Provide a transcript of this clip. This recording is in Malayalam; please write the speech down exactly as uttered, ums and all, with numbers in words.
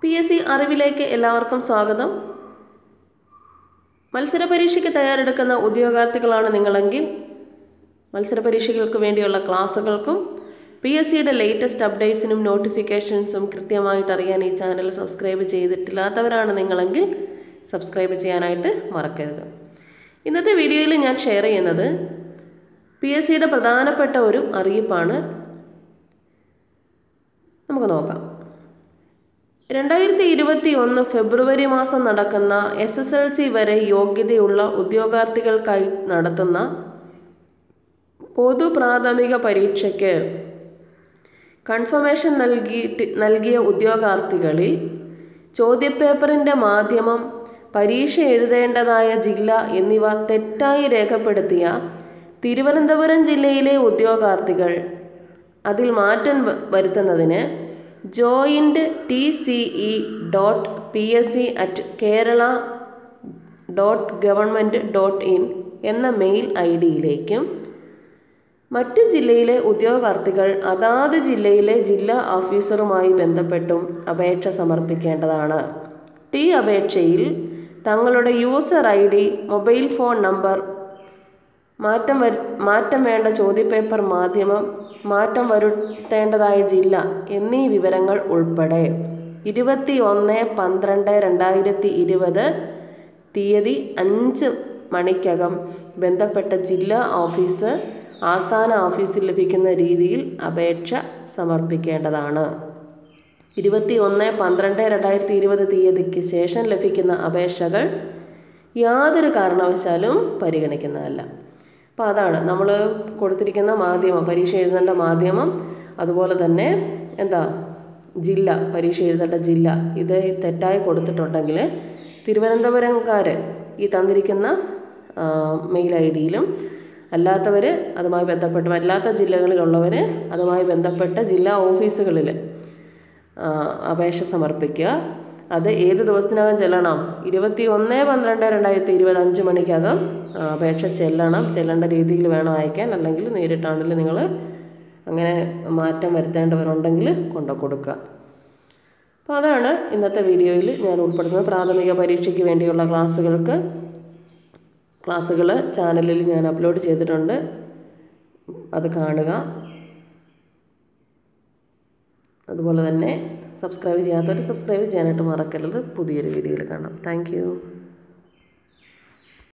പി എസ് സി അറിവിലേക്ക് എല്ലാവർക്കും സ്വാഗതം. മത്സര പരീക്ഷയ്ക്ക് തയ്യാറെടുക്കുന്ന ഉദ്യോഗാർത്ഥികളാണ് നിങ്ങളെങ്കിൽ മത്സര പരീക്ഷകൾക്ക് വേണ്ടിയുള്ള ക്ലാസ്സുകൾക്കും പി എസ് സിയുടെ ലേറ്റസ്റ്റ് അപ്ഡേറ്റ്സിനും നോട്ടിഫിക്കേഷൻസും കൃത്യമായിട്ട് അറിയാൻ ഈ ചാനൽ സബ്സ്ക്രൈബ് ചെയ്തിട്ടില്ലാത്തവരാണ് നിങ്ങളെങ്കിൽ സബ്സ്ക്രൈബ് ചെയ്യാനായിട്ട് മറക്കരുത്. ഇന്നത്തെ വീഡിയോയിൽ ഞാൻ ഷെയർ ചെയ്യുന്നത് പി എസ് സിയുടെ പ്രധാനപ്പെട്ട ഒരു അറിയിപ്പാണ്. നമുക്ക് നോക്കാം. രണ്ടായിരത്തി ഇരുപത്തി ഒന്ന് ഫെബ്രുവരി മാസം നടക്കുന്ന എസ് എസ് എൽ സി വരെ യോഗ്യതയുള്ള ഉദ്യോഗാർത്ഥികൾക്കായി നടത്തുന്ന പൊതു പ്രാഥമിക പരീക്ഷയ്ക്ക് കൺഫർമേഷൻ നൽകിയിട്ട് നൽകിയ ഉദ്യോഗാർത്ഥികളിൽ ചോദ്യപേപ്പറിൻ്റെ മാധ്യമം, പരീക്ഷ എഴുതേണ്ടതായ ജില്ല എന്നിവ തെറ്റായി രേഖപ്പെടുത്തിയ തിരുവനന്തപുരം ജില്ലയിലെ ഉദ്യോഗാർത്ഥികൾ അതിൽ മാറ്റം വരുത്തുന്നതിന് joint T C E dot P S C at Kerala dot government dot in എന്ന മെയിൽ ഐ ഡിയിലേക്കും മറ്റ് ജില്ലയിലെ ഉദ്യോഗാർത്ഥികൾ അതാത് ജില്ലയിലെ ജില്ലാ ഓഫീസറുമായി ബന്ധപ്പെട്ടും അപേക്ഷ സമർപ്പിക്കേണ്ടതാണ്. ഈ അപേക്ഷയിൽ തങ്ങളുടെ user I D, mobile phone number, മാറ്റം വരു മാറ്റം വേണ്ട ചോദ്യപേപ്പർ മാധ്യമം, മാറ്റം വരുത്തേണ്ടതായ ജില്ല എന്നീ വിവരങ്ങൾ ഉൾപ്പെടെ ഇരുപത്തി ഒന്ന് പന്ത്രണ്ട് രണ്ടായിരത്തി ഇരുപത് തീയതി അഞ്ച് മണിക്കകം ബന്ധപ്പെട്ട ജില്ലാ ഓഫീസ് ആസ്ഥാന ഓഫീസിൽ ലഭിക്കുന്ന രീതിയിൽ അപേക്ഷ സമർപ്പിക്കേണ്ടതാണ്. ഇരുപത്തി ഒന്ന് പന്ത്രണ്ട് രണ്ടായിരത്തി ഇരുപത് തീയതിക്ക് ശേഷം ലഭിക്കുന്ന അപേക്ഷകൾ യാതൊരു കാരണവശാലും പരിഗണിക്കുന്നതല്ല. അപ്പോൾ അതാണ് നമ്മൾ കൊടുത്തിരിക്കുന്ന മാധ്യമം, പരീക്ഷ എഴുതേണ്ട മാധ്യമം, അതുപോലെ തന്നെ എന്താ ജില്ല, പരീക്ഷ എഴുതേണ്ട ജില്ല, ഇത് തെറ്റായി കൊടുത്തിട്ടുണ്ടെങ്കിൽ തിരുവനന്തപുരംകാർ ഈ തന്നിരിക്കുന്ന മെയിൽ ഐ ഡിയിലും, അല്ലാത്തവർ അതുമായി ബന്ധപ്പെട്ട് അല്ലാത്ത ജില്ലകളിലുള്ളവർ അതുമായി ബന്ധപ്പെട്ട ജില്ലാ ഓഫീസുകളിൽ അപേക്ഷ സമർപ്പിക്കുക. അത് ഏത് ദിവസത്തിനകം ചെല്ലണം? ഇരുപത്തി ഒന്ന് പന്ത്രണ്ട് രണ്ടായിരത്തി ഇരുപത് അഞ്ച് മണിക്കകം അപേക്ഷ ചെല്ലണം. ചെല്ലേണ്ട രീതിയിൽ വേണം അയക്കാൻ, അല്ലെങ്കിൽ നേരിട്ടാണെങ്കിൽ നിങ്ങൾ അങ്ങനെ മാറ്റം വരുത്തേണ്ടവരുണ്ടെങ്കിൽ കൊണ്ടു കൊടുക്കുക. അപ്പോൾ അതാണ് ഇന്നത്തെ വീഡിയോയിൽ ഞാൻ ഉൾപ്പെടുത്തുന്നത്. പ്രാഥമിക പരീക്ഷയ്ക്ക് വേണ്ടിയുള്ള ക്ലാസ്സുകൾക്ക് ക്ലാസ്സുകൾ ചാനലിൽ ഞാൻ അപ്ലോഡ് ചെയ്തിട്ടുണ്ട്, അത് കാണുക. അതുപോലെ തന്നെ സബ്സ്ക്രൈബ് ചെയ്യാത്തവർ സബ്സ്ക്രൈബ് ചെയ്യാനായിട്ട് മറക്കരുത്. പുതിയൊരു വീഡിയോയിൽ കാണാം. Thank U.